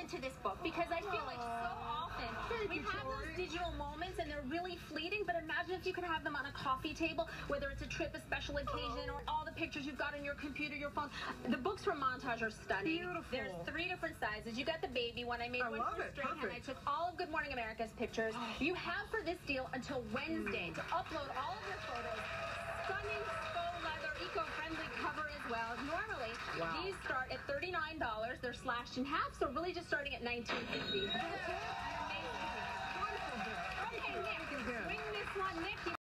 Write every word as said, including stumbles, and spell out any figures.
into this book because I feel like so often we have those digital moments and they're really fleeting, but imagine if you could have them on a coffee table, whether it's a trip, a special occasion, or all the pictures you've got on your computer, your phone. The books from Montage are stunning. Beautiful. There's three different sizes. You got the baby one. I made I one love for it. straight hand. I Perfect. took all of Good Morning America's pictures. You have for this deal until Wednesday to upload all of your photos. Stunning faux leather, eco-friendly cover as well. Normally, Wow. these start at thirty-nine dollars. They're slashed in half, so really just starting at nineteen fifty. Wonderful. Okay, Nick, bring this one, Nick.